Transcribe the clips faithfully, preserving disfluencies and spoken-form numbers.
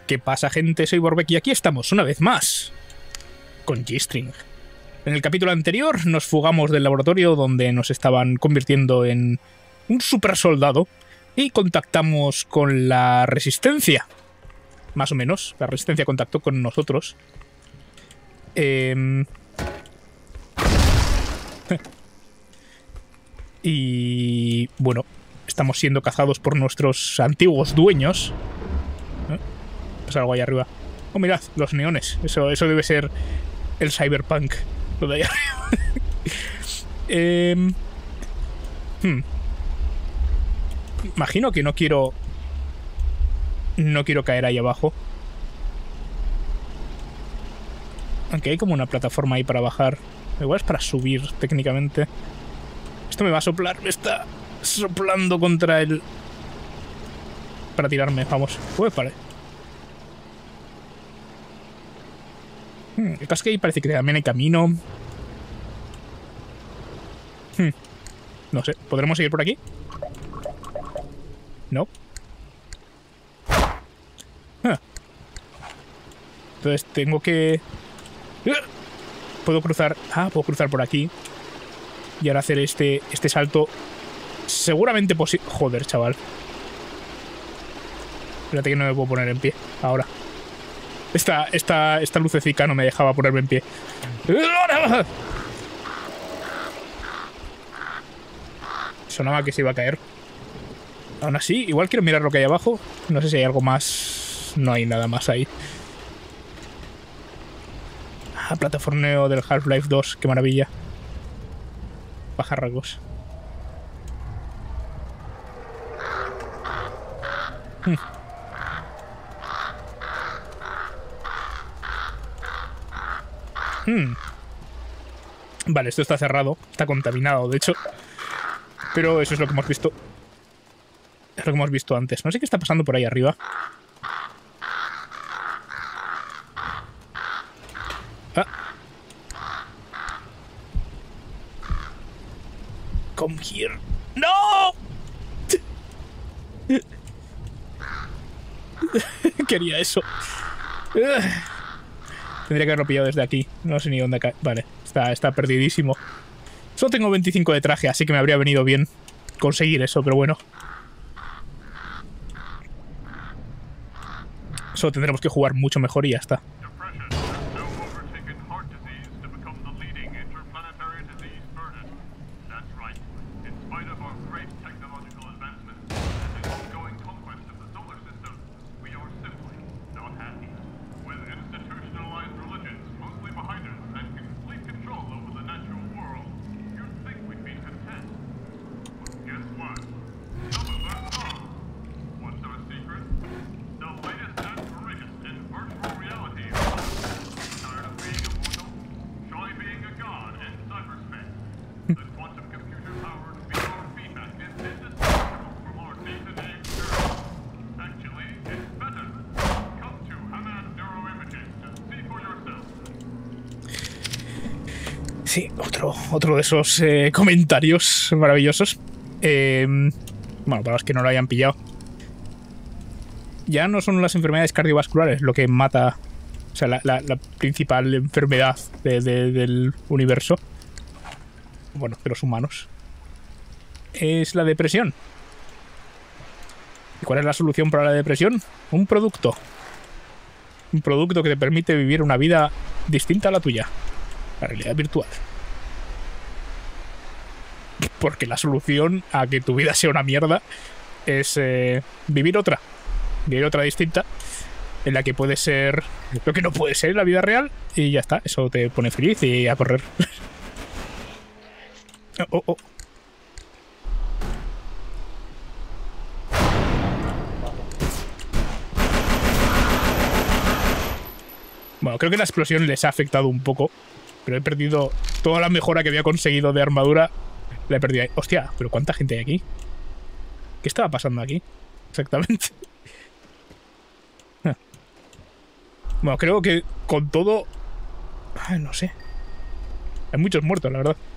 ¿Qué pasa, gente? Soy Borbeck y aquí estamos una vez más con G-String. En el capítulo anterior nos fugamos del laboratorio donde nos estaban convirtiendo en un super soldado y contactamos con la Resistencia. Más o menos, la Resistencia contactó con nosotros. Eh... Y bueno, estamos siendo cazados por nuestros antiguos dueños. ¿Eh? Pasa algo ahí arriba. Oh, mirad, los neones. Eso, eso debe ser el cyberpunk. Lo de ahí arriba. eh, hmm. Imagino que no quiero... No quiero caer ahí abajo. Aunque hay como una plataforma ahí para bajar. Igual es para subir, técnicamente. Esto me va a soplar. Me está soplando contra el... Para tirarme, vamos. Uy, vale. Hmm, el caso es que ahí parece que también hay camino. Hmm. No sé, ¿podremos seguir por aquí? No. Ah. Entonces tengo que... Puedo cruzar... Ah, puedo cruzar por aquí. Y ahora hacer este, este salto. Seguramente posible... Joder, chaval. Espérate que no me puedo poner en pie. Ahora. Esta, esta, esta lucecica no me dejaba ponerme en pie. Sonaba que se iba a caer. Aún así, igual quiero mirar lo que hay abajo. No sé si hay algo más. No hay nada más ahí. Ah, plataformeo del Half-Life dos. Qué maravilla. Pajarracos. Hmm. Hmm. Vale, esto está cerrado. Está contaminado, de hecho. Pero eso es lo que hemos visto. Es lo que hemos visto antes. No sé qué está pasando por ahí arriba. Ah. Come here. ¡No! Quería eso. Tendría que haberlo pillado desde aquí. No sé ni dónde cae. Vale, está, está perdidísimo. Solo tengo veinticinco de traje, así que me habría venido bien conseguir eso, pero bueno. Solo tendremos que jugar mucho mejor y ya está. Sí, otro, otro de esos eh, comentarios maravillosos. Eh, bueno, para los que no lo hayan pillado. Ya no son las enfermedades cardiovasculares lo que mata... O sea, la, la, la principal enfermedad de, de, del universo. Bueno, de los humanos. Es la depresión. ¿Y cuál es la solución para la depresión? Un producto. Un producto que te permite vivir una vida distinta a la tuya. La realidad virtual. Porque la solución a que tu vida sea una mierda es eh, vivir otra. Vivir otra distinta. En la que puede ser lo que no puede ser en la vida real. Y ya está. Eso te pone feliz y a correr. oh, oh. Bueno, creo que la explosión les ha afectado un poco. Pero he perdido toda la mejora que había conseguido de armadura. La he perdido ahí. Hostia, pero ¿cuánta gente hay aquí? ¿Qué estaba pasando aquí? Exactamente. Bueno, creo que con todo... Ay, no sé. Hay muchos muertos, la verdad.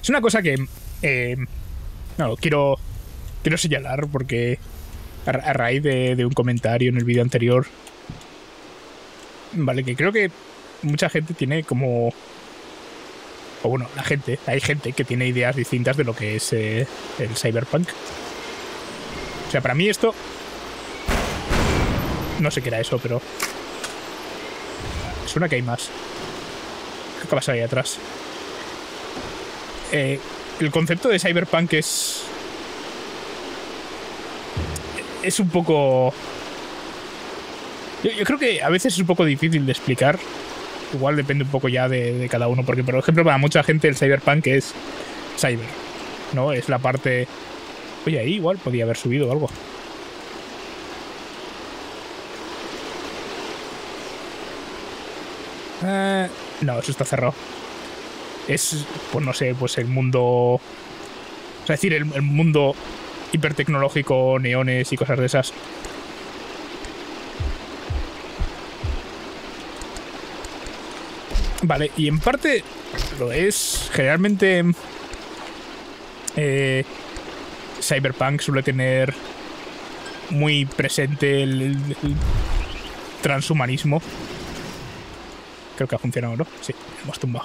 Es una cosa que... Eh, no, quiero, quiero señalar porque a, a raíz de, de un comentario en el vídeo anterior... Vale, que creo que mucha gente tiene como... O bueno, la gente, hay gente que tiene ideas distintas de lo que es eh, el cyberpunk. O sea, para mí esto... No sé qué era eso, pero... Suena que hay más. ¿Qué pasa ahí atrás? Eh, el concepto de cyberpunk es... Es un poco... Yo, yo creo que a veces es un poco difícil de explicar. Igual depende un poco ya de, de cada uno. Porque, por ejemplo, para mucha gente el cyberpunk es cyber, ¿no? Es la parte... Oye, ahí igual podía haber subido algo. Eh, no, eso está cerrado. Es, pues no sé, pues el mundo... O sea, es decir, el, el mundo hipertecnológico, neones y cosas de esas. Vale, y en parte lo es. Generalmente eh, Cyberpunk suele tener muy presente el, el, el transhumanismo. Creo que ha funcionado, ¿no? Sí, hemos tumbado.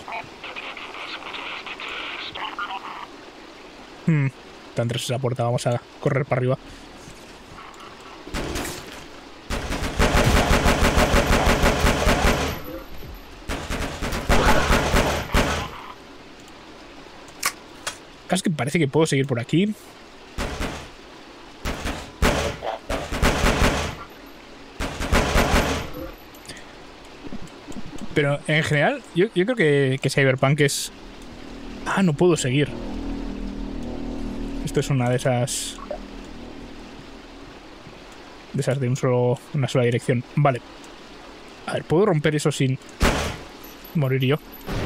Hmm, están tras esa puerta, vamos a correr para arriba. Casi que parece que puedo seguir por aquí. Pero en general, yo, yo creo que, que Cyberpunk es... Ah, no puedo seguir. Esto es una de esas... De esas de un solo, una sola dirección. Vale. A ver, ¿puedo romper eso sin morir yo?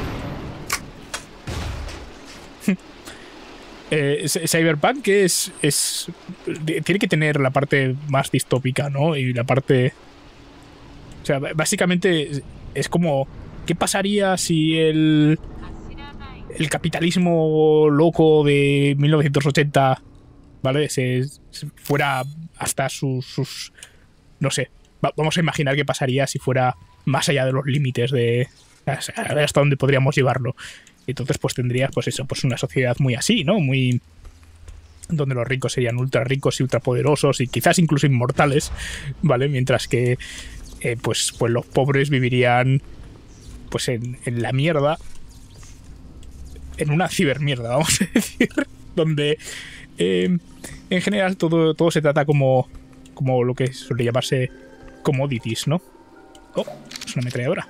Eh, Cyberpunk es, es... Tiene que tener la parte más distópica, ¿no? Y la parte... O sea, básicamente es como... ¿Qué pasaría si el... El capitalismo loco de mil novecientos ochenta... ¿Vale? Se, se fuera hasta sus, sus... No sé. Va, vamos a imaginar qué pasaría si fuera más allá de los límites de... A ver hasta dónde podríamos llevarlo. Entonces pues tendrías pues eso, pues una sociedad muy así, ¿no? Muy... Donde los ricos serían ultra ricos y ultra poderosos y quizás incluso inmortales, ¿vale? Mientras que eh, pues, pues los pobres vivirían pues en, en la mierda. En una cibermierda, vamos a decir. Donde eh, en general todo, todo se trata como, como lo que suele llamarse commodities, ¿no? Oh, es una ametralladora.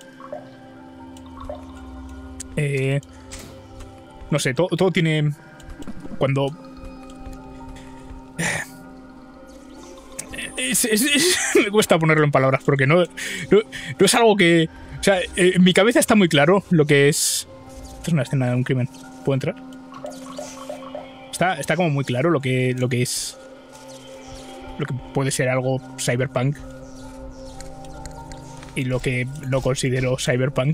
Eh... No sé, todo, todo tiene... Cuando... Es, es, es, me cuesta ponerlo en palabras porque no, no, no es algo que... O sea, en mi cabeza está muy claro lo que es... Esto es una escena de un crimen. ¿Puedo entrar? Está, está como muy claro lo que, lo que es... Lo que puede ser algo cyberpunk. Y lo que no considero cyberpunk.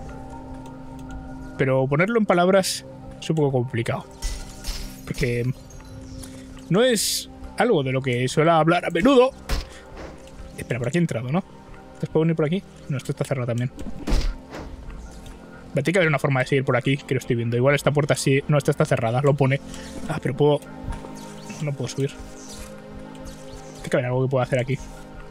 Pero ponerlo en palabras... Es un poco complicado. Porque no es algo de lo que suelo hablar a menudo. Espera, por aquí he entrado, ¿no? ¿Te puedo venir por aquí? No, esto está cerrado también. Tiene que haber una forma de seguir por aquí, que lo estoy viendo. Igual esta puerta sí... No, esta está cerrada, lo pone. Ah, pero puedo... No puedo subir. Tiene que haber algo que pueda hacer aquí.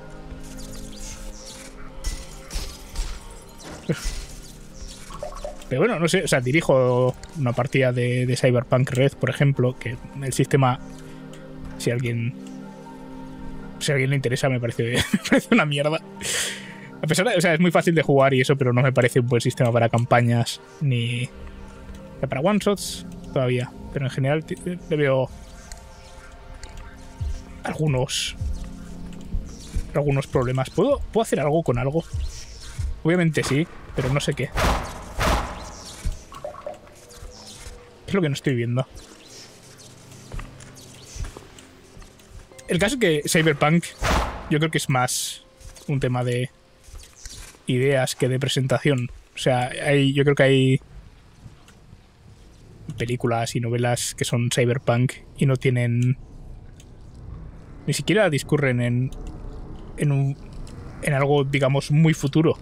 Pero bueno, no sé, o sea, dirijo una partida de, de Cyberpunk Red, por ejemplo, que el sistema, si a alguien si a alguien le interesa, me parece, me parece una mierda. A pesar de, o sea, es muy fácil de jugar y eso, pero no me parece un buen sistema para campañas, ni para one-shots todavía. Pero en general le veo algunos algunos problemas. ¿Puedo, ¿Puedo hacer algo con algo? Obviamente sí, pero no sé qué. Es lo que no estoy viendo. El caso es que Cyberpunk yo creo que es más un tema de ideas que de presentación. O sea, hay, yo creo que hay películas y novelas que son cyberpunk y no tienen... Ni siquiera discurren en... En un... En algo, digamos, muy futuro.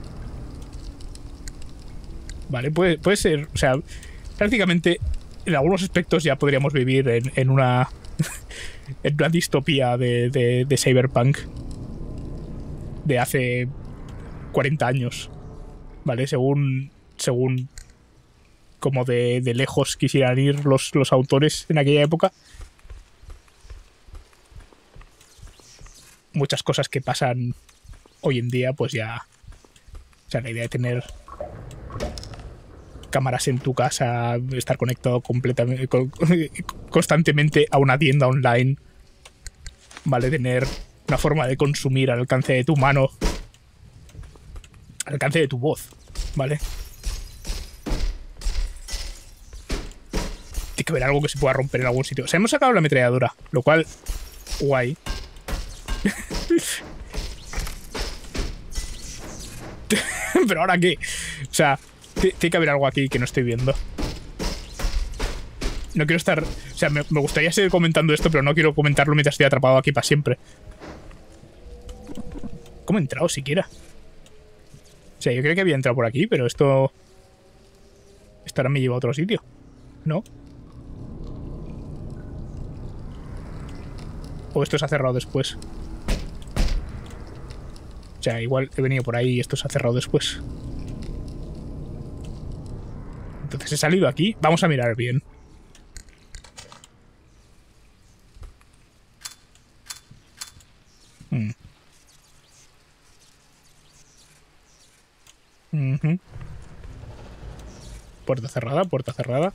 Vale, puede, puede ser... O sea, prácticamente en algunos aspectos ya podríamos vivir en, en una... en una distopía de, de, de cyberpunk. De hace... cuarenta años. Vale, según... Según... Como de, de lejos quisieran ir los, los autores en aquella época. Muchas cosas que pasan hoy en día, pues ya... O sea, la idea de tener cámaras en tu casa, estar conectado completamente, constantemente a una tienda online, ¿vale? Tener una forma de consumir al alcance de tu mano, al alcance de tu voz, ¿vale? Tiene que haber algo que se pueda romper en algún sitio. O sea, hemos sacado la ametralladora, lo cual... Guay. ¿Pero ahora qué? O sea, tiene que haber algo aquí que no estoy viendo. No quiero estar... O sea, me, me gustaría seguir comentando esto, pero no quiero comentarlo mientras estoy atrapado aquí para siempre. ¿Cómo he entrado siquiera? O sea, yo creo que había entrado por aquí, pero esto... Esto ahora me lleva a otro sitio. ¿No? O esto se ha cerrado después. O sea, igual he venido por ahí y esto se ha cerrado después. Entonces he salido aquí. Vamos a mirar bien. Mm. Uh-huh. Puerta cerrada, puerta cerrada.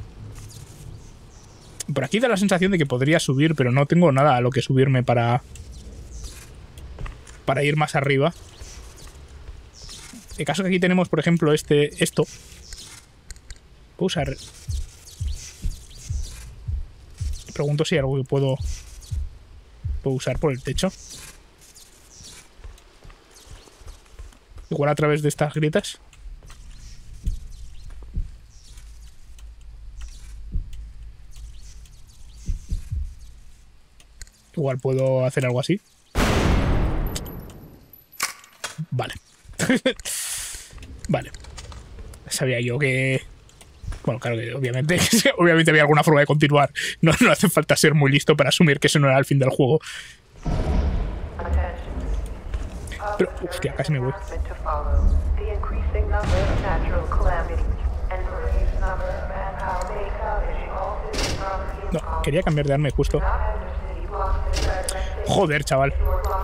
Por aquí da la sensación de que podría subir, pero no tengo nada a lo que subirme para... Para ir más arriba. En caso que aquí tenemos, por ejemplo, este... Esto. Puedo usar... Me pregunto si hay algo que puedo... Puedo usar por el techo. Igual a través de estas grietas. Igual puedo hacer algo así. Vale. Vale. Sabía yo que... Bueno, claro que obviamente, obviamente había alguna forma de continuar. No, no hace falta ser muy listo para asumir que eso no era el fin del juego. Pero, hostia, casi me voy. No, quería cambiar de arma justo. Joder, chaval.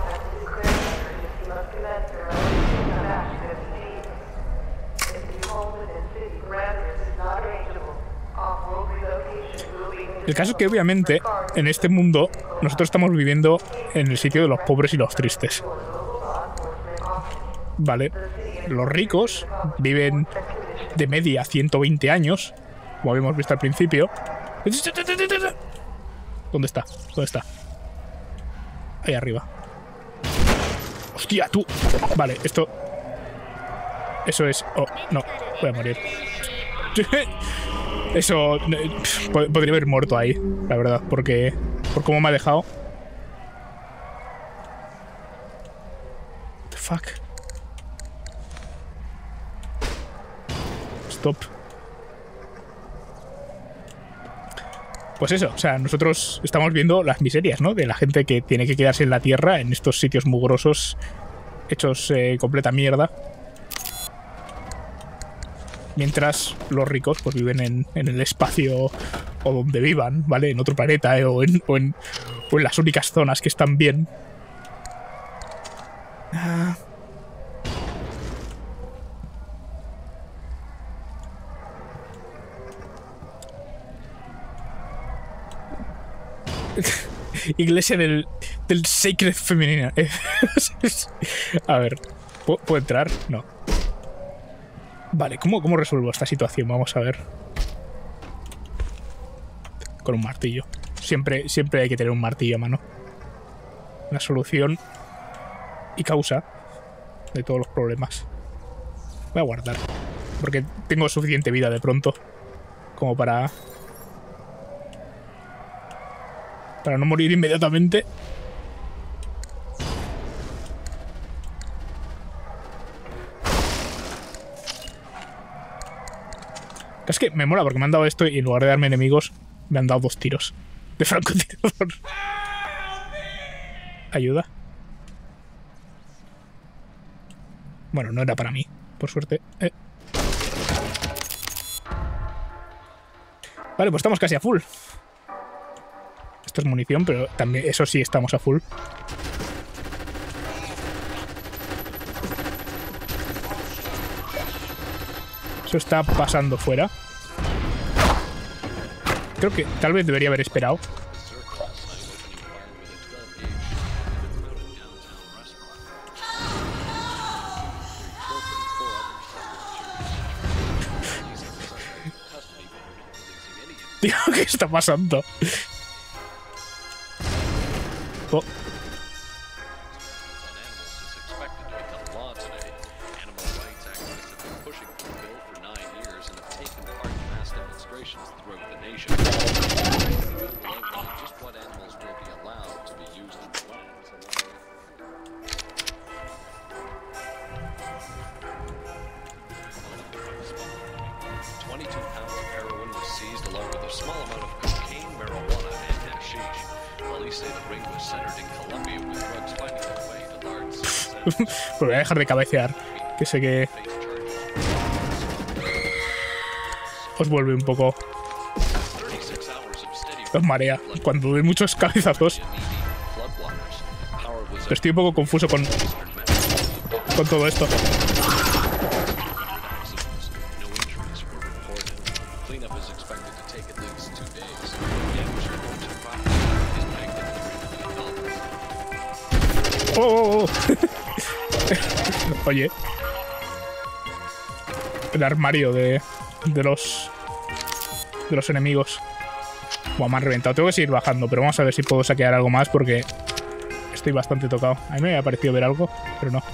El caso es que obviamente en este mundo nosotros estamos viviendo en el sitio de los pobres y los tristes. Vale. Los ricos viven de media ciento veinte años, como habíamos visto al principio. ¿Dónde está? ¿Dónde está? Ahí arriba. ¡Hostia, tú! Vale, esto... Eso es... Oh, no. Voy a morir. Eso... Podría haber muerto ahí, la verdad, porque... Por cómo me ha dejado. What the fuck? Stop. Pues eso, o sea, nosotros estamos viendo las miserias, ¿no? De la gente que tiene que quedarse en la tierra, en estos sitios mugrosos, hechos eh, completa mierda. Mientras los ricos pues viven en, en el espacio o donde vivan, ¿vale? En otro planeta eh, o, en, o, en, o en las únicas zonas que están bien. Ah. Iglesia del, del Sacred Femenina. A ver, ¿puedo, ¿puedo entrar? No. Vale, ¿cómo, ¿cómo resuelvo esta situación? Vamos a ver. Con un martillo. Siempre, siempre hay que tener un martillo a mano. Una solución y causa de todos los problemas. Voy a guardar, porque tengo suficiente vida de pronto. como para... Para no morir inmediatamente. Es que me mola porque me han dado esto y en lugar de darme enemigos, me han dado dos tiros de francotirador. Ayuda. Bueno, no era para mí, por suerte. Eh. Vale, pues estamos casi a full. Esto es munición, pero también eso sí estamos a full. Eso está pasando fuera. Creo que tal vez debería haber esperado. Tío, ¿qué está pasando? Oh. Pues voy a dejar de cabecear, que sé que os vuelve un poco... Os marea cuando doy muchos cabezazos. Pero estoy un poco confuso con, con todo esto. Oh, oh, oh. Oye, el armario de, de los de los enemigos. Buah, me han reventado. Tengo que seguir bajando, pero vamos a ver si puedo saquear algo más porque estoy bastante tocado. A mí me había parecido ver algo, pero no.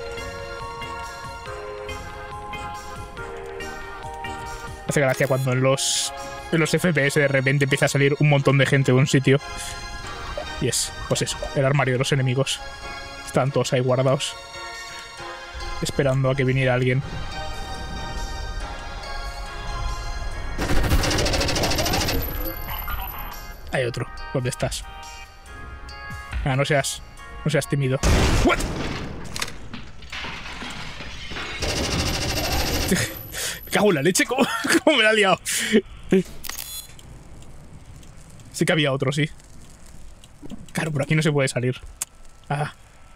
Hace gracia cuando en los en los F P S de repente empieza a salir un montón de gente de un sitio. Y es, pues eso, el armario de los enemigos. Están todos ahí guardados, esperando a que viniera alguien. Hay otro. ¿Dónde estás? Ah, no seas... No seas tímido. ¿What? Me cago en la leche. ¿Cómo, cómo me la ha liado? Sí que había otro, sí. Claro, por aquí no se puede salir. Ah.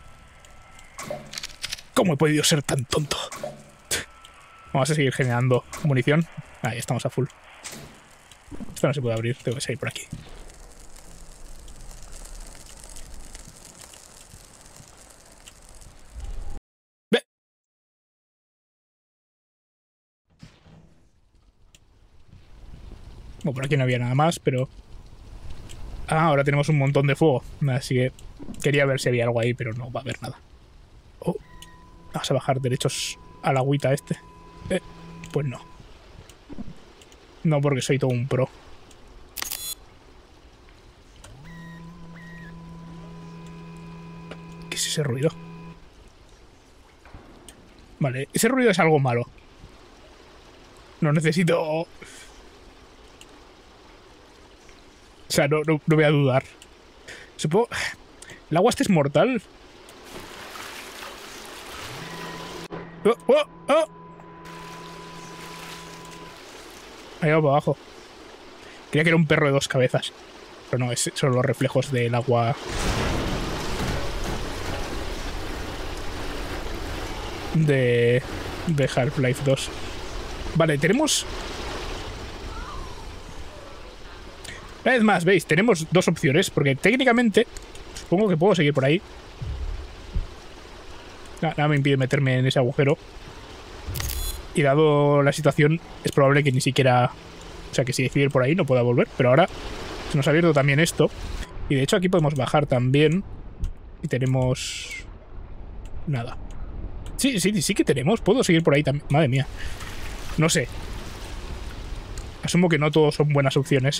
¿Cómo he podido ser tan tonto? Vamos a seguir generando munición. Ahí estamos a full. Esto no se puede abrir, tengo que salir por aquí. ¡Ve! Bueno, por aquí no había nada más, pero... Ah, ahora tenemos un montón de fuego. Así que quería ver si había algo ahí, pero no va a haber nada. Oh. Vamos a bajar derechos a la agüita este. Eh, pues no. No, porque soy todo un pro. ¿Qué es ese ruido? Vale, ese ruido es algo malo. No necesito... O sea, no, no, no voy a dudar. Supongo... ¿El agua este es mortal? Oh, oh, oh. Ahí va para abajo. Creía que era un perro de dos cabezas. Pero no, es, son los reflejos del agua. De... De Half-Life dos. Vale, tenemos... Una vez más, veis, tenemos dos opciones. Porque técnicamente... Supongo que puedo seguir por ahí. Nada me impide meterme en ese agujero. Y dado la situación, es probable que ni siquiera... O sea, que si decido ir por ahí no pueda volver. Pero ahora se nos ha abierto también esto. Y de hecho aquí podemos bajar también. Y tenemos... Nada. Sí, sí, sí que tenemos. Puedo seguir por ahí también. Madre mía. No sé. Asumo que no todos son buenas opciones.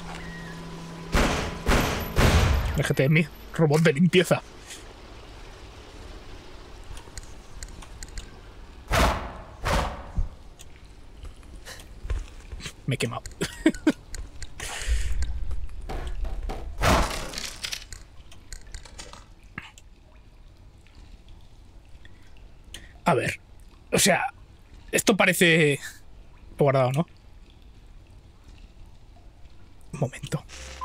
Déjate de mí, robot de limpieza. Me he quemado. A ver. O sea, esto parece... He guardado, ¿no? Un momento.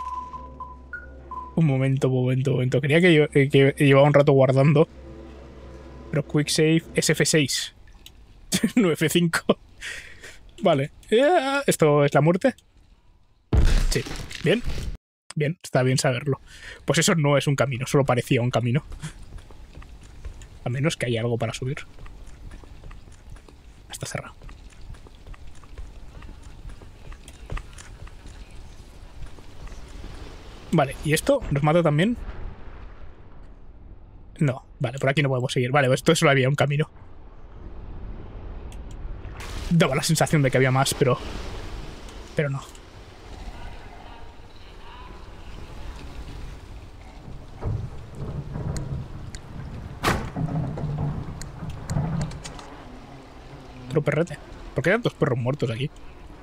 Un momento, un momento, un momento. Creía que, que, que llevaba un rato guardando. Pero Quick Save es F seis. No F cinco. Vale. Yeah. ¿Esto es la muerte? Sí. Bien. Bien. Está bien saberlo. Pues eso no es un camino. Solo parecía un camino. A menos que haya algo para subir. Está cerrado. Vale, ¿y esto nos mata también? No, vale, por aquí no podemos seguir. Vale, esto solo había un camino. Daba la sensación de que había más, pero... Pero no. Otro perrete. ¿Por qué hay tantos perros muertos aquí?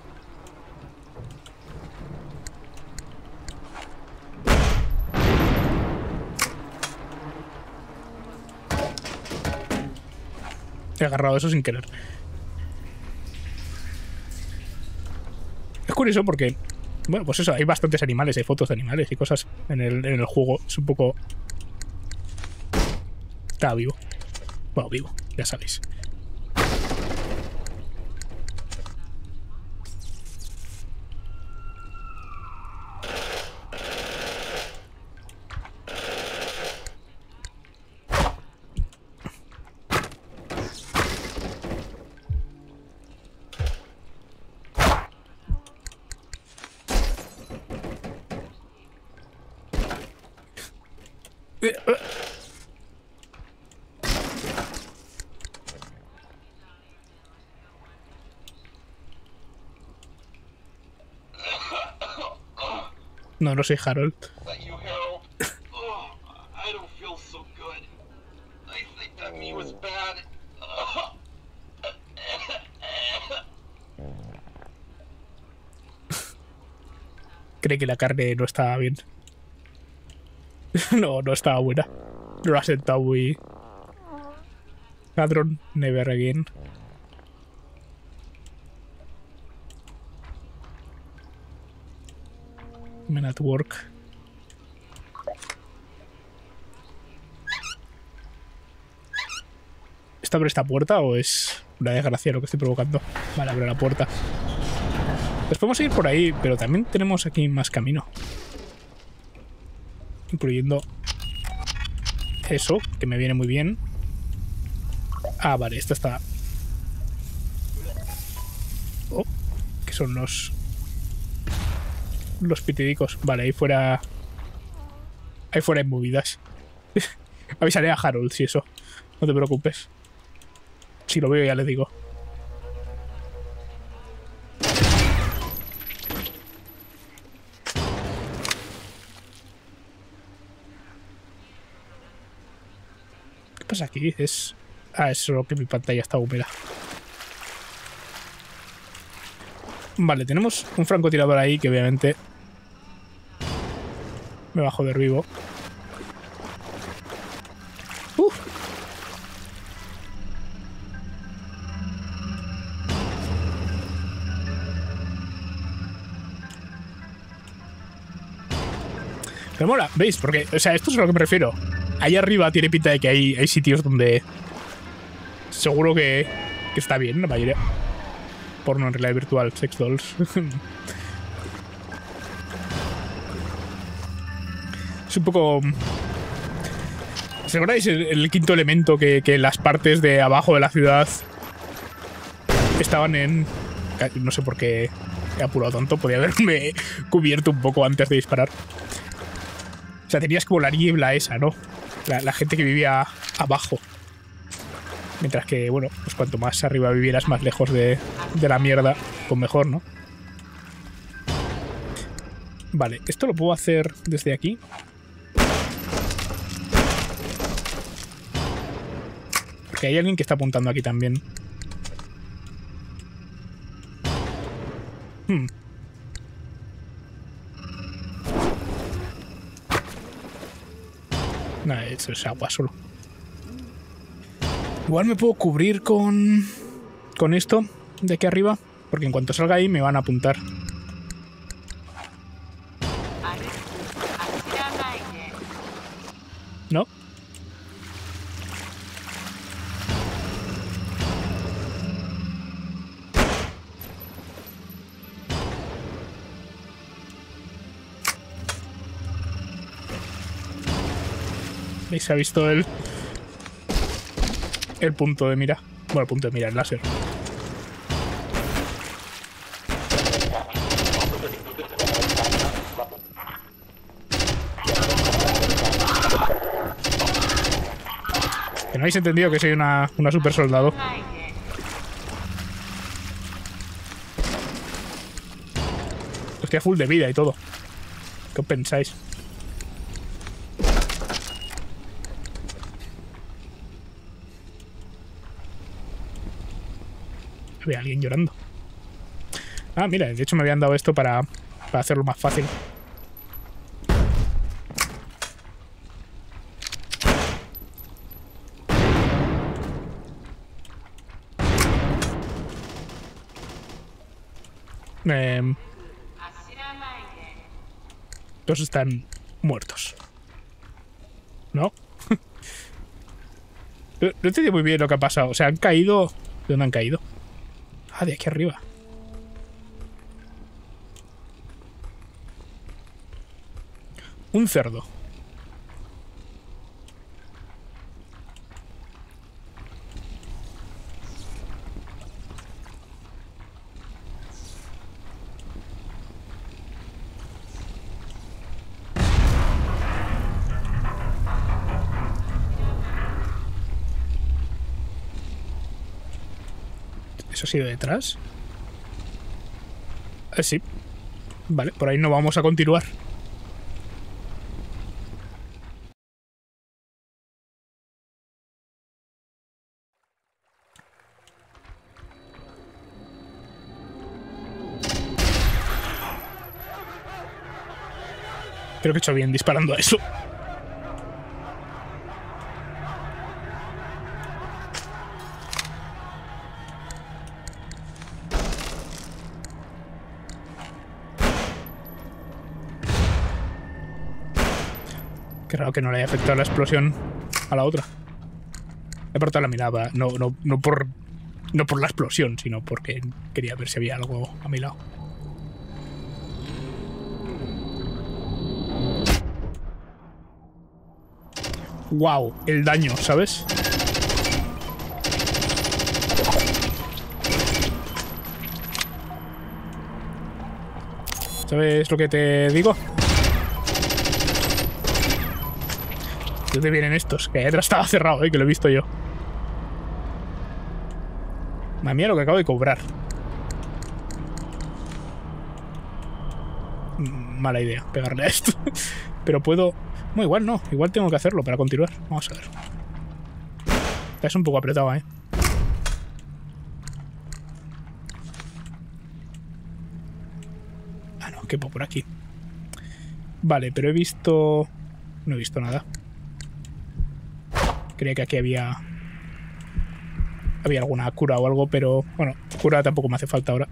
He agarrado eso sin querer. Es curioso porque... Bueno, pues eso, hay bastantes animales, hay fotos de animales y cosas en el, en el juego. Es un poco... Estaba vivo. Bueno, vivo, ya sabéis. No, no soy Harold. Cree que la carne no estaba bien. No, no estaba buena. Lo ha sentado muy... Ladrón, never again. Men at work. ¿Esta abre esta puerta o es una desgracia lo que estoy provocando? Vale, abre la puerta. Pues podemos ir por ahí, pero también tenemos aquí más camino. Incluyendo eso, que me viene muy bien. Ah, vale, esto está... Oh, que son los... Los pitidicos. Vale, ahí fuera... Ahí fuera hay movidas. Avisaré a Harold si eso. No te preocupes. Si lo veo ya le digo. ¿Qué pasa aquí? Es... Ah, es solo que mi pantalla está húmeda. Vale, tenemos un francotirador ahí que obviamente me va a joder vivo. Uh. Me mola, ¿veis? Porque, o sea, esto es a lo que me refiero. Ahí arriba tiene pinta de que hay, hay sitios donde seguro que, que está bien la mayoría. Porno en realidad virtual, sex dolls. Es un poco... ¿Os acordáis el, el quinto elemento que, que las partes de abajo de la ciudad estaban en... No sé por qué he apurado tanto, podía haberme cubierto un poco antes de disparar. O sea, tenías como la niebla esa, ¿no? La, la gente que vivía abajo. Mientras que, bueno, pues cuanto más arriba vivieras, más lejos de, de la mierda, pues mejor, ¿no? Vale, esto lo puedo hacer desde aquí. Porque hay alguien que está apuntando aquí también. Hmm. Nada, eso es agua solo. Igual me puedo cubrir con... con esto de aquí arriba. Porque en cuanto salga ahí me van a apuntar. ¿No? ¿Veis? Se ha visto el... el punto de mira. Bueno, el punto de mira, el láser. Que no habéis entendido que soy una, una super soldado. Estoy a full de vida y todo. ¿Qué os pensáis? Había alguien llorando. Ah, mira, de hecho me habían dado esto para, para hacerlo más fácil. Eh, todos están muertos. ¿No? No, no entiendo muy bien lo que ha pasado. O sea, han caído... ¿De dónde han caído? Ah, de aquí arriba. Un cerdo. ¿Eso ha sido detrás? Eh, sí. Vale, por ahí no vamos a continuar. Creo que he hecho bien disparando a eso. Qué raro que no le haya afectado la explosión a la otra. He apartado la mirada, no, no, no, por, no por la explosión, sino porque quería ver si había algo a mi lado. Wow, el daño, ¿sabes? ¿Sabes lo que te digo? ¿De dónde vienen estos? Que atrás estaba cerrado, ¿eh? Que lo he visto yo. Madre mía, lo que acabo de cobrar. Mala idea, pegarle a esto. Pero puedo... No, igual no. Igual tengo que hacerlo para continuar. Vamos a ver. Es un poco apretado, ¿eh? Ah, no, quepo por aquí. Vale, pero he visto... No he visto nada. Creía que aquí había... Había alguna cura o algo, pero... Bueno, cura tampoco me hace falta ahora.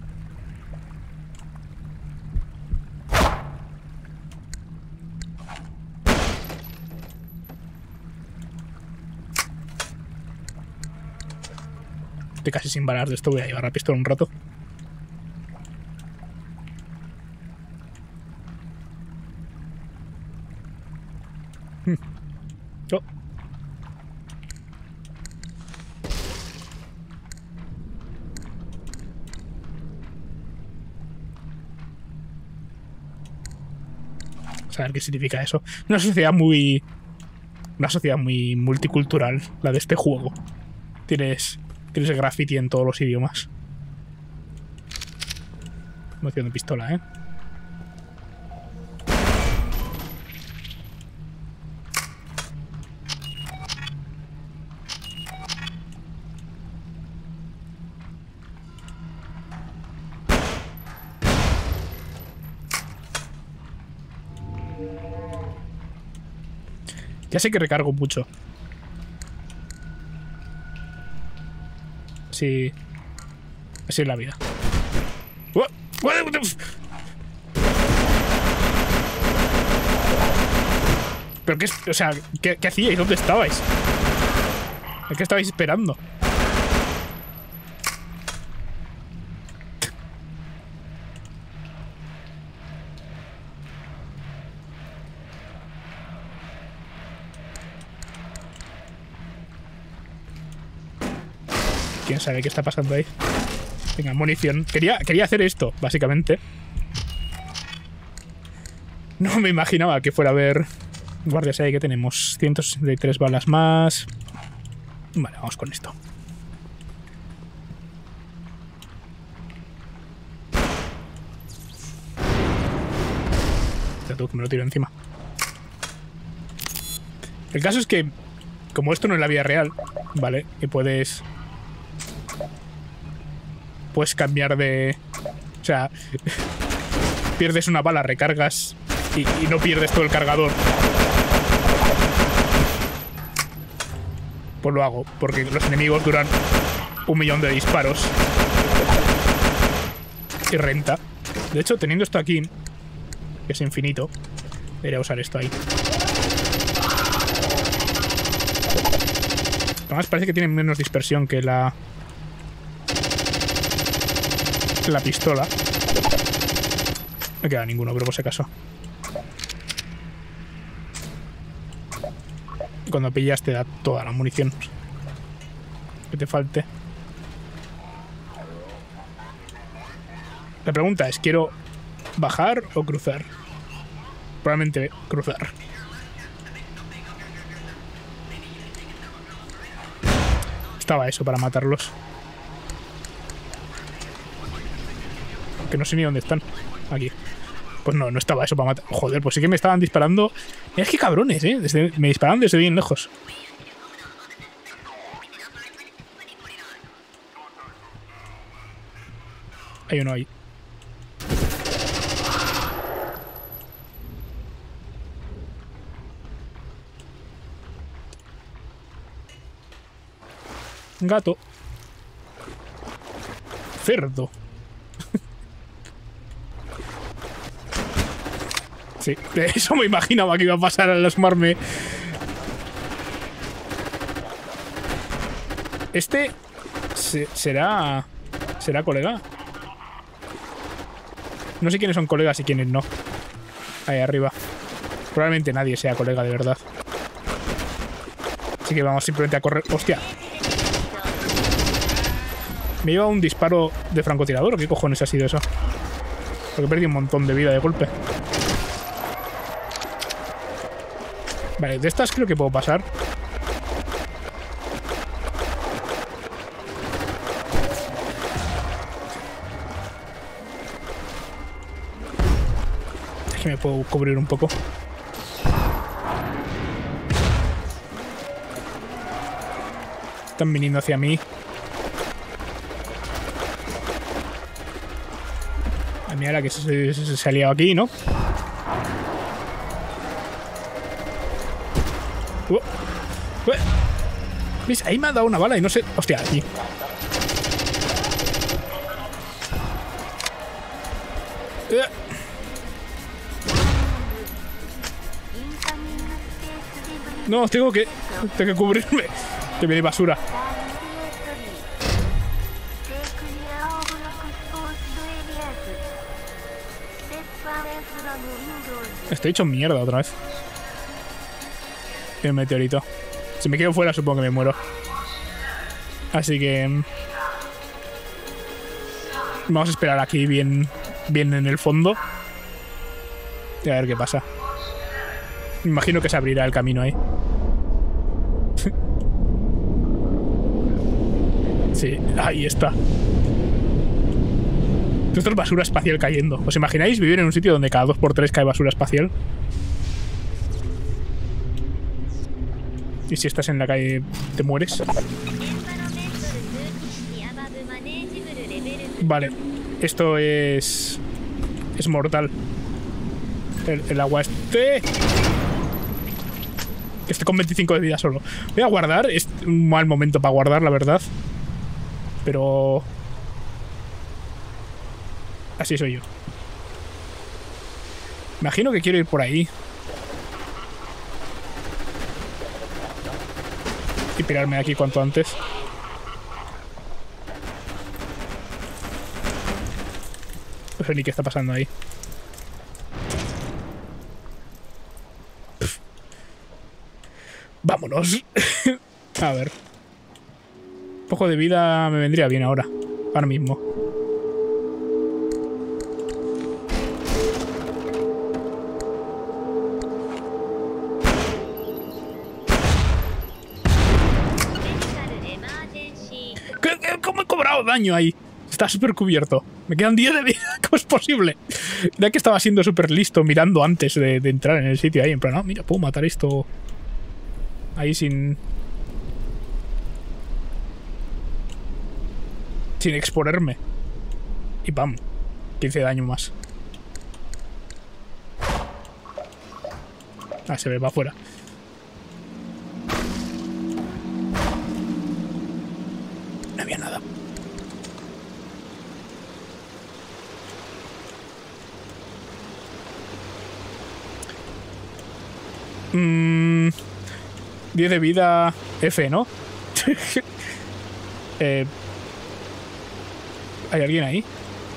Estoy casi sin balas de esto. Voy a llevar la pistola un rato. Hmm. Oh. Saber qué significa eso. Una sociedad muy... Una sociedad muy multicultural, la de este juego. Tienes... Tienes graffiti en todos los idiomas. Moción de pistola, ¿eh? Ya sé que recargo mucho. Sí. Así es la vida. ¿Pero qué es? O sea, ¿qué, qué hacíais? ¿Dónde estabais? ¿A qué estabais esperando? ¿Quién sabe qué está pasando ahí? Venga, munición. Quería, quería hacer esto, básicamente. No me imaginaba que fuera a haber guardias ahí. Que tenemos ciento sesenta y tres balas más. Vale, vamos con esto. Ya tú, que me lo tiro encima. El caso es que, como esto no es la vida real, ¿vale? Y puedes... Puedes cambiar de... O sea... pierdes una bala, recargas y, y no pierdes todo el cargador. Pues lo hago, porque los enemigos duran un millón de disparos. Y renta. De hecho, teniendo esto aquí, que es infinito, debería usar esto ahí. Además parece que tiene menos dispersión que la... que la pistola. No me queda ninguno, pero por si acaso. Y cuando pillas te da toda la munición que te falte. La pregunta es, ¿quiero bajar o cruzar? Probablemente cruzar. Estaba eso para matarlos. Que no sé ni dónde están. Aquí. Pues no, no estaba eso para matar. Joder, pues sí que me estaban disparando. Es que cabrones, ¿eh? Desde, me dispararon desde bien lejos. Hay uno ahí. Gato. Cerdo. Sí, eso me imaginaba que iba a pasar al asomarme. Este... Se, será... ¿Será colega? No sé quiénes son colegas y quiénes no. Ahí arriba. Probablemente nadie sea colega de verdad. Así que vamos simplemente a correr. ¡Hostia! ¿Me lleva un disparo de francotirador o qué cojones ha sido eso? Porque he perdido un montón de vida de golpe. Vale, de estas creo que puedo pasar. Es que me puedo cubrir un poco. Están viniendo hacia mí. A mí ahora que se, se, se ha liado aquí, ¿no? Uh, uh, ¿Ves? Ahí me ha dado una bala y no sé... Hostia, aquí. Uh. No, tengo que... Tengo que cubrirme. Que viene basura. Estoy hecho mierda otra vez. El meteorito. Si me quedo fuera supongo que me muero. Así que... Vamos a esperar aquí bien, bien en el fondo. Y a ver qué pasa. Me imagino que se abrirá el camino ahí. Sí, ahí está. Esto es basura espacial cayendo. ¿Os imagináis vivir en un sitio donde cada dos por tres cae basura espacial? Y si estás en la calle, te mueres. Vale, esto es... Es mortal. El, el agua este... Que esté con veinticinco de vida solo. Voy a guardar. Es un mal momento para guardar, la verdad. Pero... así soy yo. Imagino que quiero ir por ahí. Y pirarme de aquí cuanto antes. No sé ni qué está pasando ahí. Pff. Vámonos. A ver. Un poco de vida me vendría bien ahora. Ahora mismo. ¿Cómo he cobrado daño ahí? Está súper cubierto. Me quedan diez de vida. ¿Cómo es posible? Era que estaba siendo súper listo mirando antes de, de entrar en el sitio ahí. En plan, ah, mira, puedo matar esto ahí sin... sin exponerme. Y pam. quince de daño más. Ah, se ve, va afuera. No había nada. Mmm... diez de vida F, ¿no? eh, ¿Hay alguien ahí?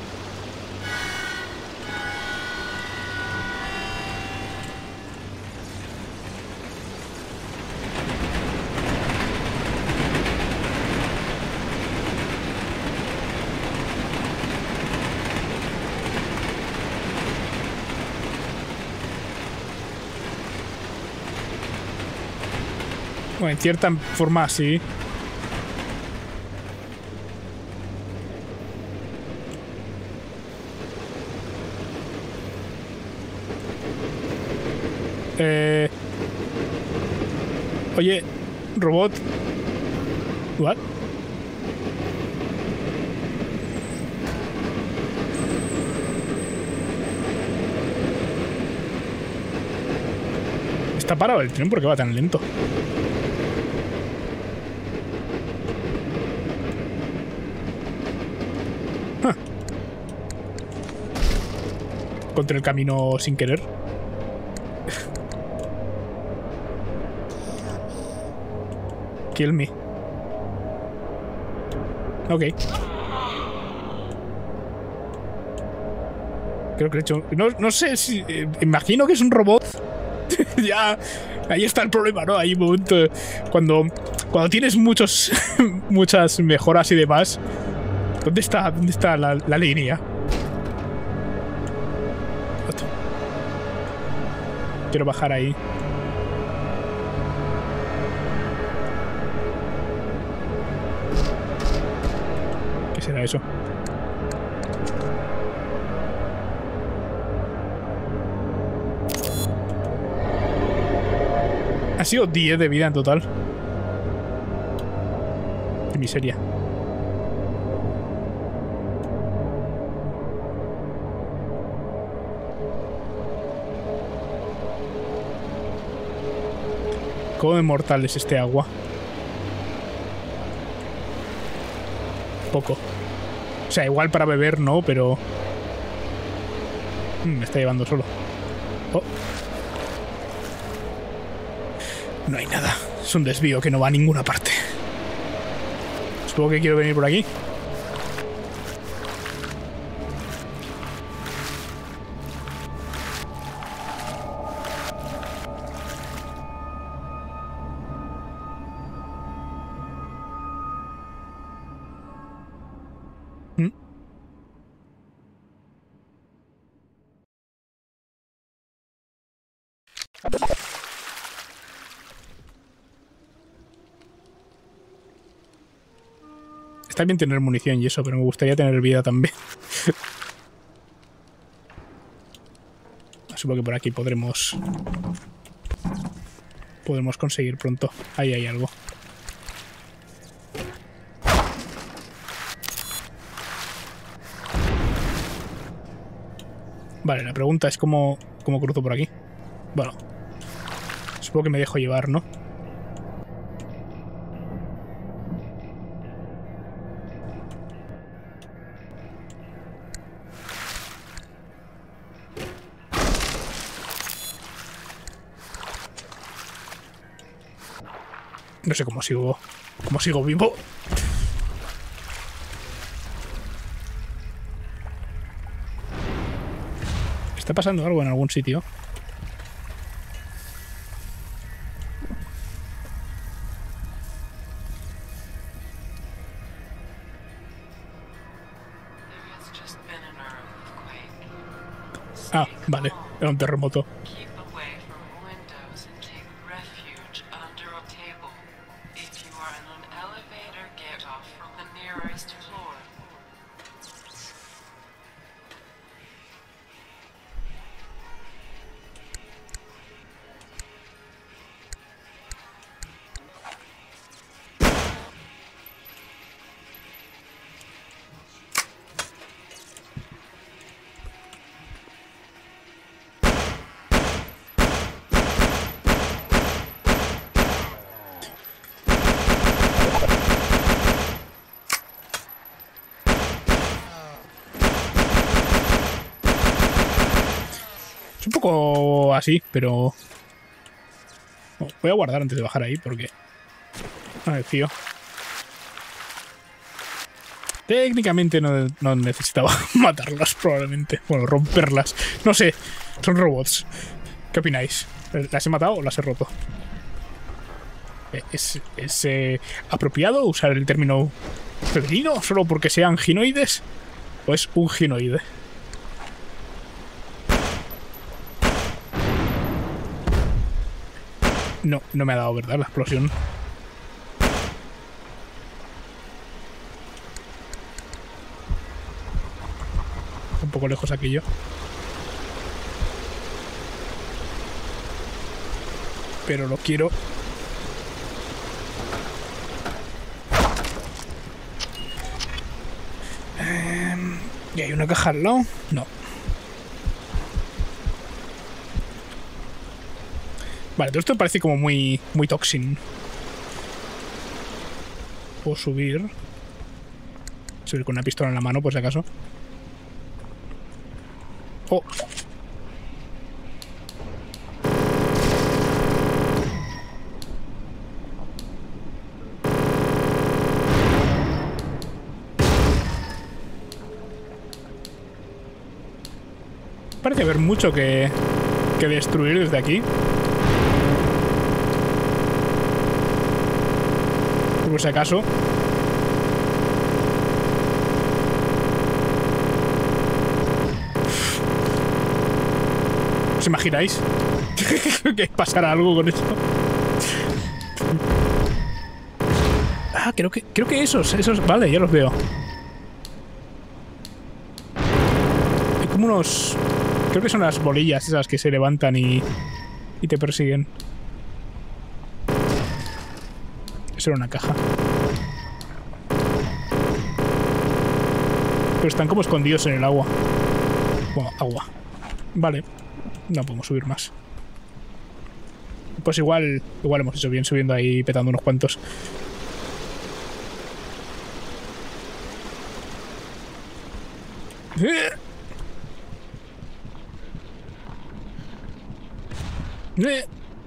Bueno, en cierta forma sí. Eh... Oye, robot. ¿What? Está parado el tren, ¿por qué va tan lento? Huh. Contra el camino sin querer. Kill me. Ok. Creo que he hecho... No, no sé si... Eh, imagino que es un robot. Ya... Ahí está el problema, ¿no? Hay un momento... Cuando... Cuando tienes muchos... muchas mejoras y demás... ¿Dónde está? ¿Dónde está la, la línea? Quiero bajar ahí. ¿Qué será eso? Ha sido diez de vida en total. Qué miseria. ¿Cómo de mortal es este agua? Poco. O sea, igual para beber no, pero... Me está llevando solo. Oh. No hay nada. Es un desvío que no va a ninguna parte. Supongo que quiero venir por aquí. ¿Mm? Está bien tener munición y eso, pero me gustaría tener vida también. Supongo que por aquí podremos... Podremos conseguir pronto. Ahí hay algo. Vale, la pregunta es cómo, cómo cruzo por aquí. Bueno, Supongo que me dejo llevar, ¿no? No sé cómo sigo, cómo sigo vivo. ¿Está pasando algo en algún sitio? Ah, vale. Era un terremoto. Es un poco así, pero... Oh, voy a guardar antes de bajar ahí porque... No me fío. Técnicamente no, no necesitaba matarlas, probablemente. Bueno, romperlas. No sé, son robots. ¿Qué opináis? ¿Las he matado o las he roto? ¿Es, es eh, apropiado usar el término femenino solo porque sean ginoides? ¿O es un ginoide? No, no me ha dado, ¿verdad? La explosión. Un poco lejos aquello. Pero lo quiero. Eh, ¿Y hay una caja al lado? No. Vale, todo esto parece como muy, muy toxin. Puedo subir. Subir con una pistola en la mano, por si acaso. Oh. Parece haber mucho que, que destruir desde aquí. Por si acaso. ¿Os imagináis que pasará algo con esto? Ah, creo que, creo que esos, esos... Vale, ya los veo. Hay como unos... Creo que son las bolillas esas que se levantan y, y te persiguen. Eso era una caja. Pero están como escondidos en el agua. Bueno, agua. Vale. No podemos subir más. Pues igual, igual hemos hecho bien subiendo ahí, petando unos cuantos. ¡Eh! ¡Eh!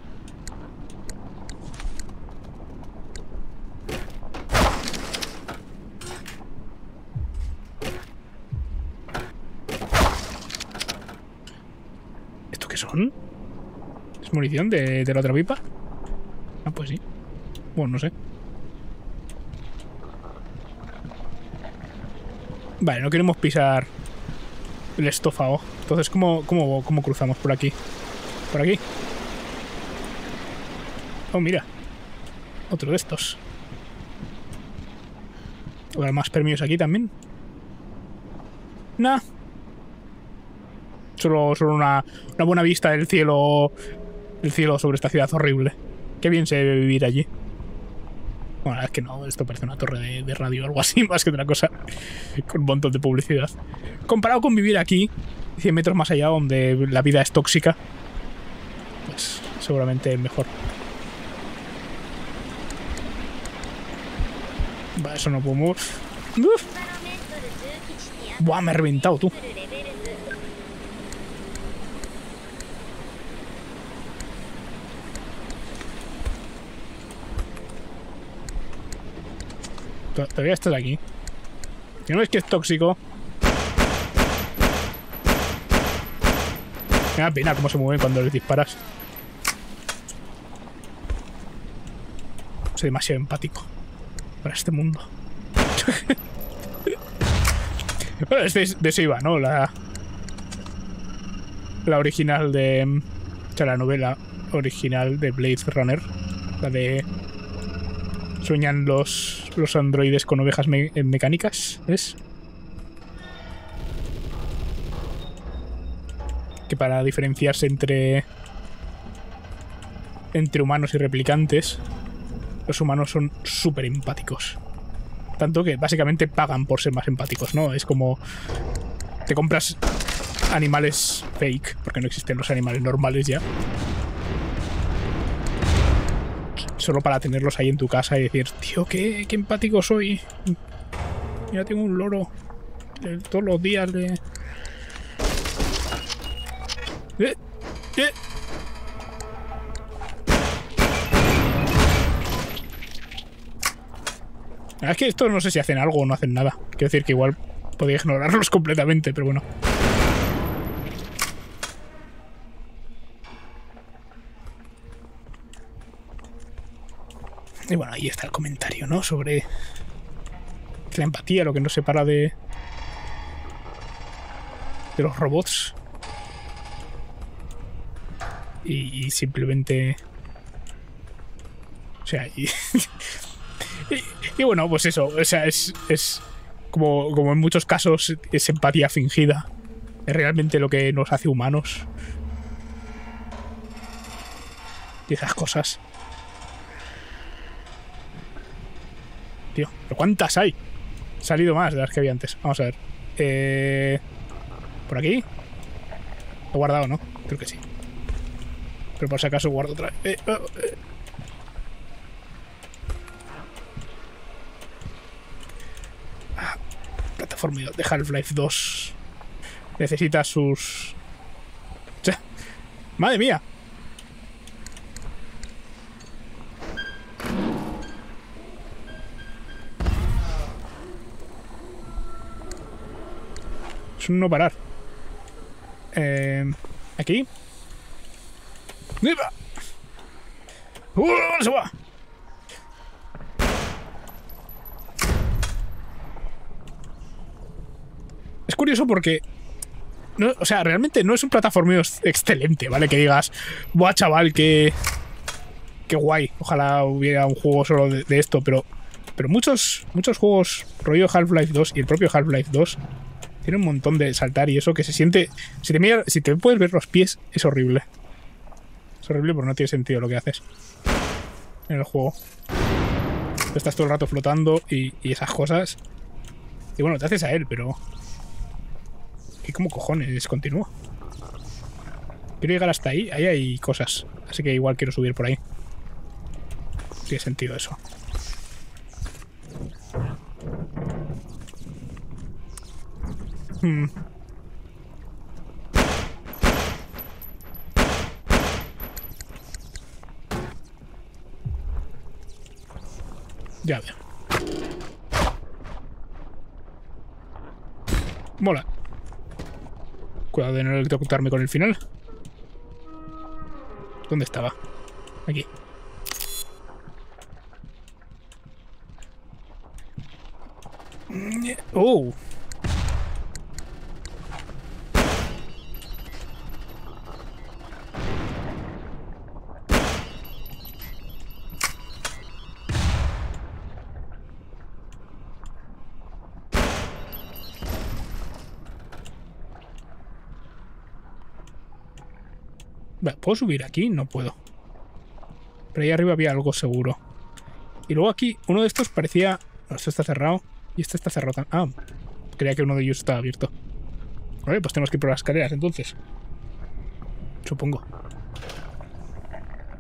¿Esto qué son? ¿Es munición de, de la otra pipa? Ah, pues sí. Bueno, no sé. Vale, no queremos pisar el estofado. Entonces, ¿cómo, cómo, cómo cruzamos por aquí? ¿Por aquí? Oh, mira. Otro de estos. ¿Habrá más premios aquí también? Nah. Solo, solo una, una buena vista del cielo. El cielo sobre esta ciudad horrible. Qué bien se debe vivir allí. Bueno, la verdad es que no, esto parece una torre de, de radio o algo así, más que otra cosa. Con un montón de publicidad. Comparado con vivir aquí, cien metros más allá, donde la vida es tóxica, pues seguramente el mejor. Va, eso no puedo mover. Uf. Buah, me he reventado, tú. Todavía estás aquí. ¿No ves que es tóxico? Me da pena cómo se mueven cuando les disparas. Soy demasiado empático para este mundo. Bueno, este es de eso iba, ¿no? La, la original de... O sea, la novela original de Blade Runner. La de... Sueñan los, los androides con ovejas me mecánicas, ¿ves? Que para diferenciarse entre... Entre humanos y replicantes, los humanos son súper empáticos. Tanto que básicamente pagan por ser más empáticos, ¿no? Es como... Te compras animales fake, porque no existen los animales normales ya. Solo para tenerlos ahí en tu casa y decir, tío, qué, qué empático soy. Mira, tengo un loro. De, todos los días de... ¿Eh? ¿Eh? Es que estos no sé si hacen algo o no hacen nada. Quiero decir que igual podría ignorarlos completamente, pero bueno. Y bueno, ahí está el comentario, ¿no? Sobre la empatía, lo que nos separa de... de los robots. Y, y simplemente... O sea, y... y, y bueno, pues eso, o sea, es, es como, como en muchos casos es empatía fingida. Es realmente lo que nos hace humanos. Y esas cosas. Tío, ¿pero cuántas hay? Ha salido más de las que había antes. Vamos a ver. Eh, ¿Por aquí? He guardado, ¿no? Creo que sí. Pero por si acaso guardo otra vez. Eh, oh, eh. Ah, plataforma de Half-Life dos. Necesita sus... ¡Madre mía! Es un no parar. Eh, aquí. ¡Viva! ¡Uh! ¡Se va! Es curioso porque... No, o sea, realmente no es un plataformeo excelente, ¿vale? Que digas, buah, chaval, que... Qué guay. Ojalá hubiera un juego solo de, de esto, pero... Pero muchos, muchos juegos, rollo Half-Life dos y el propio Half-Life dos... Tiene un montón de saltar y eso que se siente... Si te, mira, si te puedes ver los pies, es horrible. Es horrible porque no tiene sentido lo que haces en el juego. Estás todo el rato flotando y, y esas cosas. Y bueno, te haces a él, pero... ¿Qué como cojones? Continúa. Quiero llegar hasta ahí. Ahí hay cosas. Así que igual quiero subir por ahí. Tiene sentido eso. Hmm. Ya veo. Mola. Cuidado de no electrocutarme con el final. ¿Dónde estaba? Aquí. Oh. ¿Puedo subir aquí? No puedo. Pero ahí arriba había algo seguro. Y luego aquí, uno de estos parecía... No, esto está cerrado. Y este está cerrado también. Ah, creía que uno de ellos estaba abierto. Vale, pues tenemos que ir por las escaleras entonces. Supongo.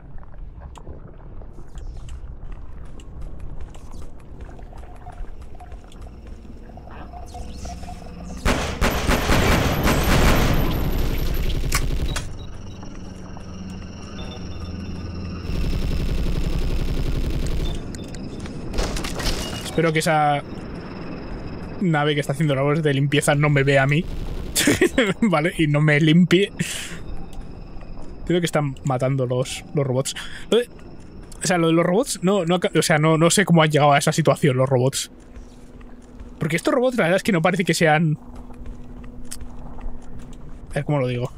Espero que esa nave que está haciendo labores de limpieza no me vea a mí. Vale, y no me limpie. Creo que están matando los, los robots. O sea, lo de los robots, no, no, o sea, no, no sé cómo han llegado a esa situación los robots. Porque estos robots, la verdad es que no parece que sean... A ver cómo lo digo.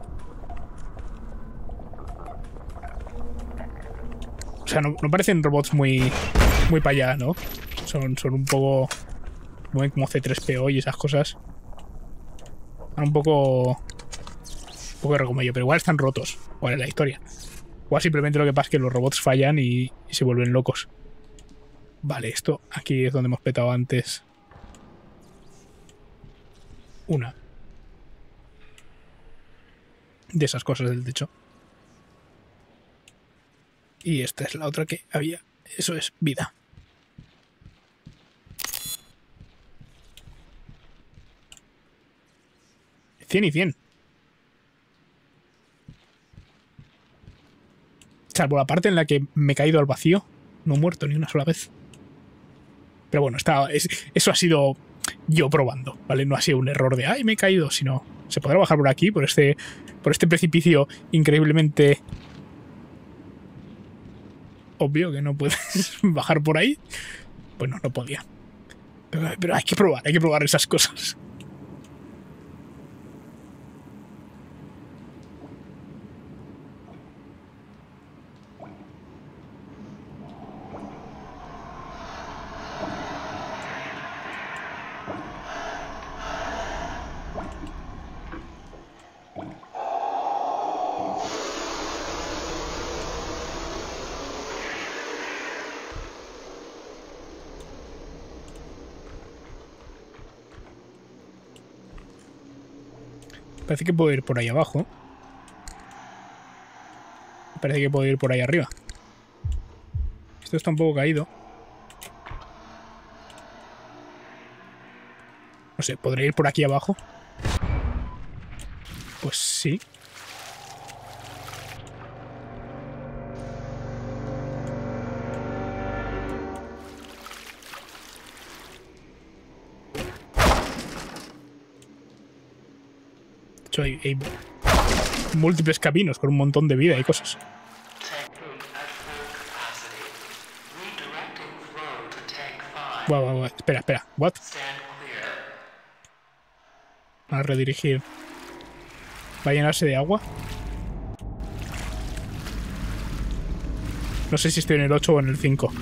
O sea, no, no parecen robots muy muy para allá, ¿no? Son, son un poco... Muy como C tres P O y esas cosas. Van un poco... Un poco de regomello, pero igual están rotos. ¿Cuál es la historia? Igual simplemente lo que pasa es que los robots fallan y, y se vuelven locos. Vale, esto aquí es donde hemos petado antes. Una de esas cosas del techo. Y esta es la otra que había. Eso es vida. cien y cien. Salvo la parte en la que me he caído al vacío. No he muerto ni una sola vez. Pero bueno, está, es, eso ha sido yo probando, ¿vale? No ha sido un error de ¡ay, me he caído! Sino, ¿se podrá bajar por aquí? Por este, por este precipicio increíblemente... obvio que no puedes bajar por ahí. Pues no, no podía. Pero, pero hay que probar, hay que probar esas cosas. Parece que puedo ir por ahí abajo. Parece que puedo ir por ahí arriba. Esto está un poco caído. No sé, ¿podré ir por aquí abajo? Pues sí. Hay, hay múltiples caminos con un montón de vida y cosas. Wow, wow, wow. Espera, espera. What? A redirigir. ¿Va a llenarse de agua? No sé si estoy en el ocho o en el cinco.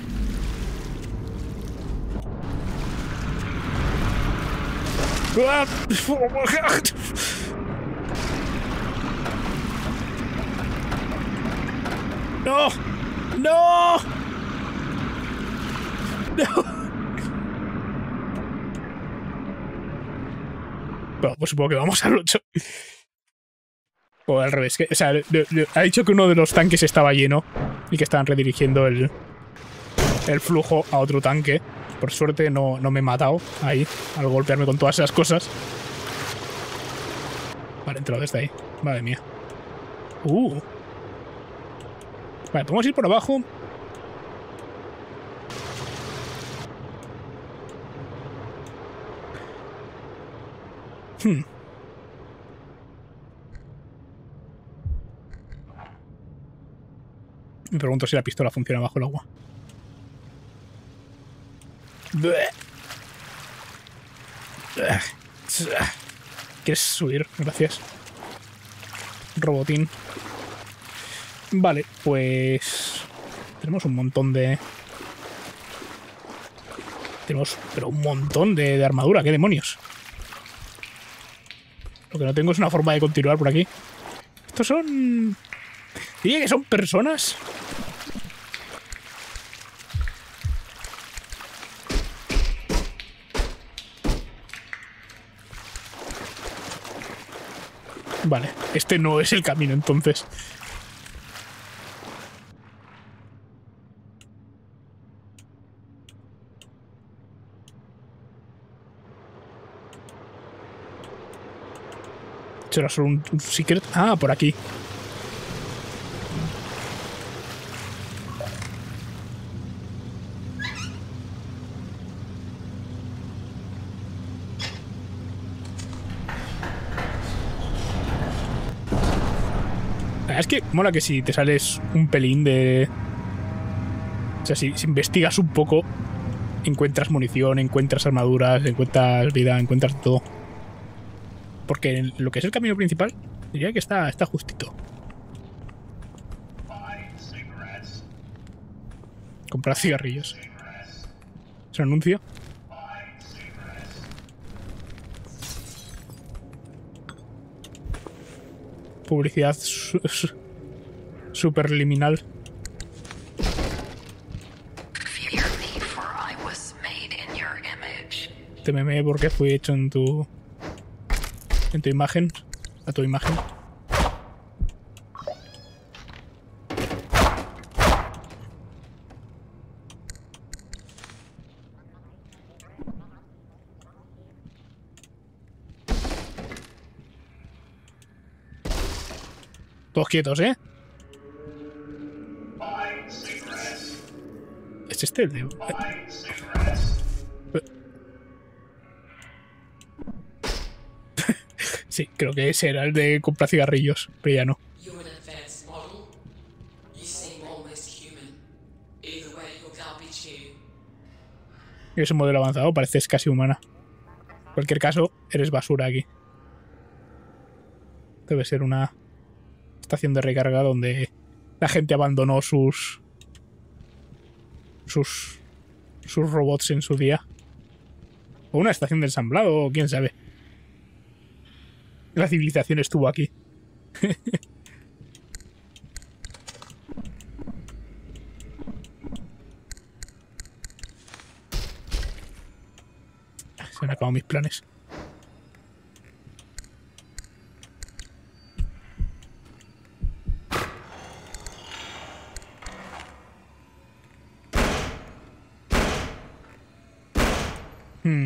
¡No! ¡No! ¡No! Bueno, pues supongo que vamos al ocho. O al revés. Que, o sea, le, le, ha dicho que uno de los tanques estaba lleno y que estaban redirigiendo el, el flujo a otro tanque. Por suerte no, no me he matado ahí al golpearme con todas esas cosas. Vale, entro desde ahí. Madre mía. Uh. Vale, podemos ir por abajo. Hmm. Me pregunto si la pistola funciona bajo el agua. ¿Quieres subir? Gracias. Robotín. Vale, pues... Tenemos un montón de... Tenemos, pero un montón de, de armadura. ¿Qué demonios? Lo que no tengo es una forma de continuar por aquí. Estos son... Diría que son personas. Vale, este no es el camino entonces. ¿Será solo un, un secret? Ah, por aquí. Es que mola que si te sales un pelín de... O sea, si, si investigas un poco, encuentras munición, encuentras armaduras, encuentras vida, encuentras todo. Porque en lo que es el camino principal, diría que está, está justito. Comprar cigarrillos. ¿Es un anuncio? Publicidad su su superliminal. Te meme porque fui hecho en tu... En tu imagen. A tu imagen. Todos quietos, ¿eh? ¿Es este el de...? Sí, creo que ese era el de comprar cigarrillos, pero ya no. Y ese modelo avanzado pareces casi humana. En cualquier caso, eres basura aquí. Debe ser una estación de recarga donde la gente abandonó sus... Sus... Sus robots en su día. O una estación de ensamblado, o quién sabe. La civilización estuvo aquí. Se han acabado mis planes. Hmm.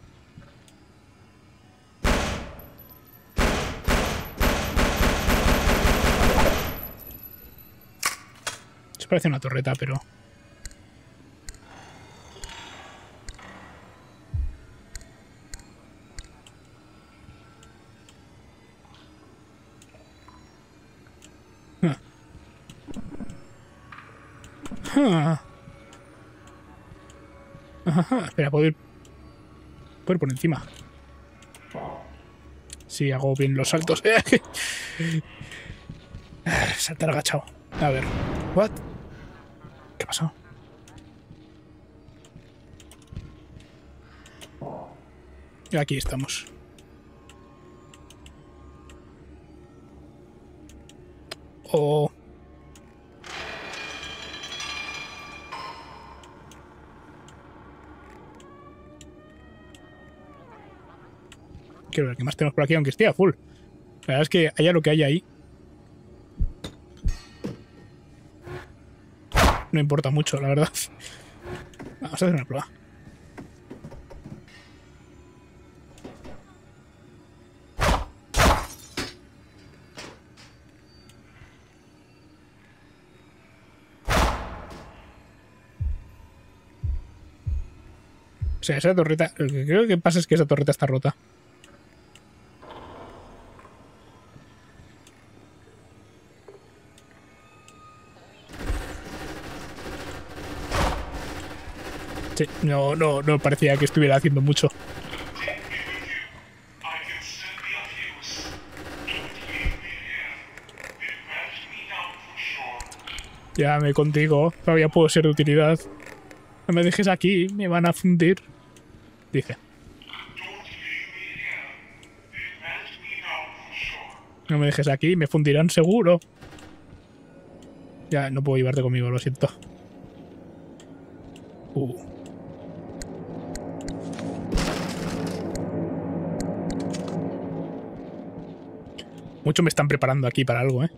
Se parece una torreta, pero... Ah. Ah. Ajá, espera, puedo ir... Puedo ir por encima. Sí, hago bien los saltos. Saltar agachado. A ver. ¿What? ¿Qué ha pasado? Y aquí estamos. Oh. Quiero ver qué más tenemos por aquí, aunque esté a full. La verdad es que haya lo que haya ahí, no importa mucho, la verdad. Vamos a hacer una prueba. O sea, esa torreta... Lo que creo que pasa es que esa torreta está rota. Sí, no, no, no parecía que estuviera haciendo mucho. Llévame contigo, todavía puedo ser de utilidad. No me dejes aquí, me van a fundir. Dice. No me dejes aquí, me fundirán seguro. Ya, no puedo llevarte conmigo, lo siento. Uh. Mucho me están preparando aquí para algo, ¿eh?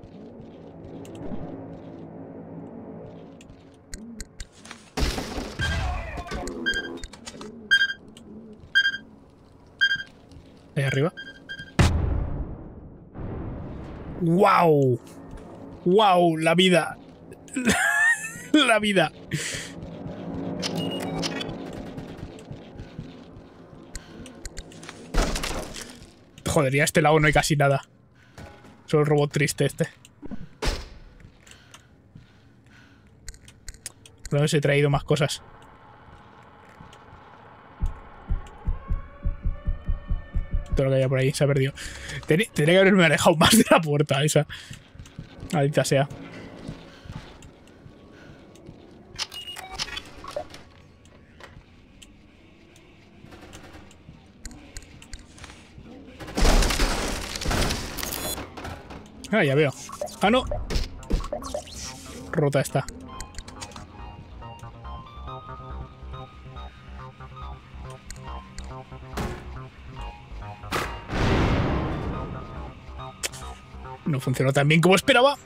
Ahí arriba. ¡Wow! ¡Wow! La vida. La vida. Joder, ya a este lado no hay casi nada. Solo el robot triste este. Por lo menos he traído más cosas. Todo lo que había por ahí se ha perdido. Tendría que haberme alejado más de la puerta esa. Maldita sea. Ah, ya veo. Ah, no. Rota está. No funcionó tan bien como esperaba.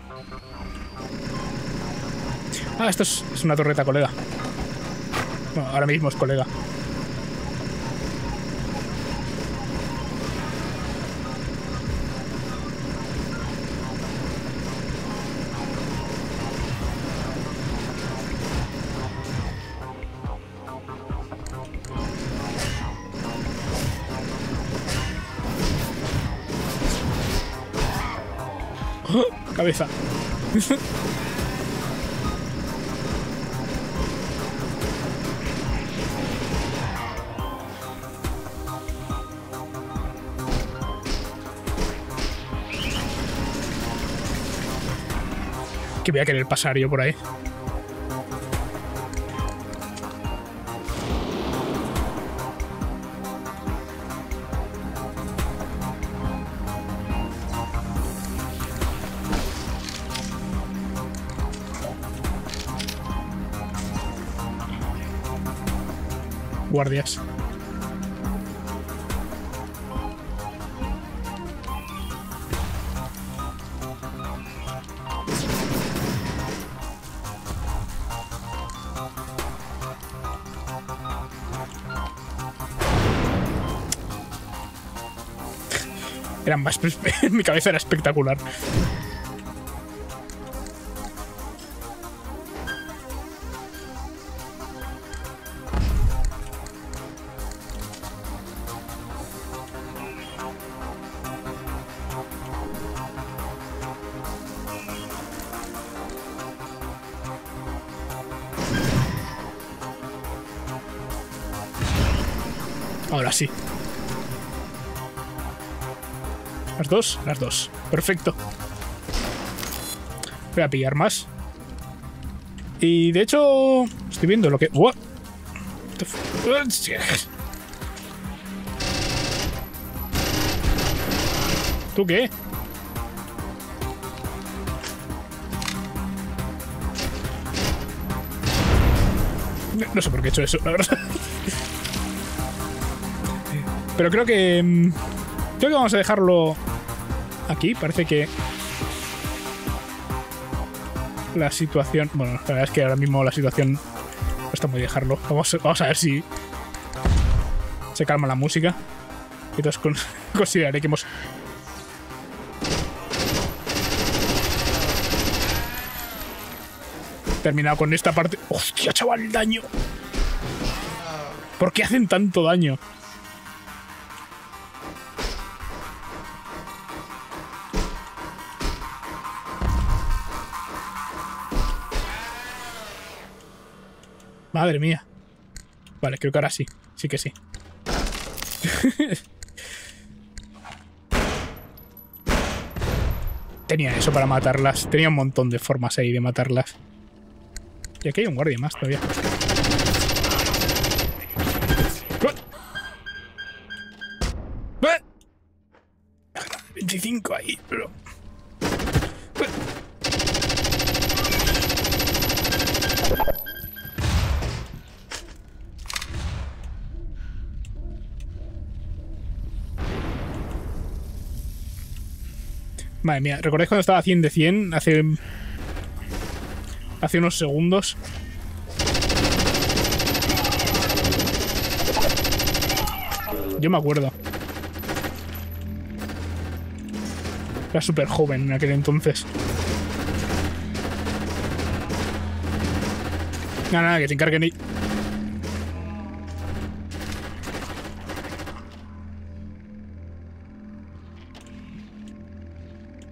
Ah, esto es, es una torreta, colega. Bueno, ahora mismo es colega. Cabeza. Que voy a querer pasar yo por ahí. Guardias. Eran más... Mi cabeza era espectacular. Ahora sí. ¿Las dos? Las dos. Perfecto. Voy a pillar más. Y de hecho... Estoy viendo lo que... ¡What! ¿Tú qué? No, no sé por qué he hecho eso, la verdad. Pero creo que... Creo que vamos a dejarlo aquí. Parece que... La situación... Bueno, la verdad es que ahora mismo la situación... No está muy dejarlo. Vamos, vamos a ver si... Se calma la música. Y entonces con, consideraré que hemos... Terminado con esta parte... ¡Hostia, chaval! El daño. ¿Por qué hacen tanto daño? Madre mía. Vale, creo que ahora sí. Sí que sí. Tenía eso para matarlas. Tenía un montón de formas ahí de matarlas. Y aquí hay un guardia más todavía. veinticinco ahí, pero... Madre mía, ¿recordáis cuando estaba a cien de cien? Hace... Hace unos segundos. Yo me acuerdo. Era súper joven en aquel entonces. Nada, nada, que se encarguen ahí.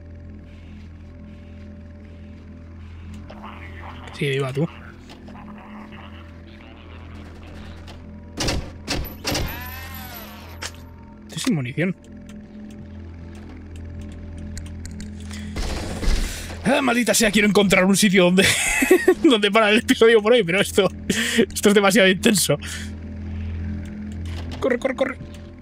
Sí, viva tú. sin munición. Ah, maldita sea, quiero encontrar un sitio donde, donde parar el episodio por hoy, pero esto, esto es demasiado intenso. Corre, corre, corre.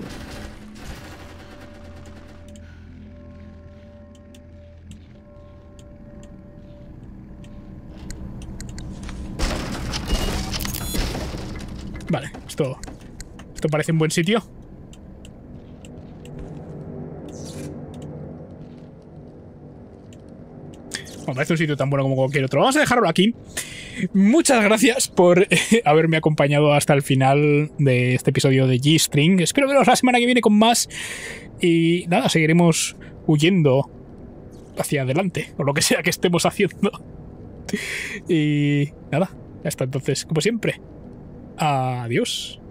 Vale, esto, esto parece un buen sitio. Me parece un sitio tan bueno como cualquier otro. Vamos a dejarlo aquí. Muchas gracias por eh, haberme acompañado hasta el final de este episodio de G-String. Espero veros la semana que viene con más. Y nada, seguiremos huyendo hacia adelante, o lo que sea que estemos haciendo. Y nada, hasta entonces, como siempre, adiós.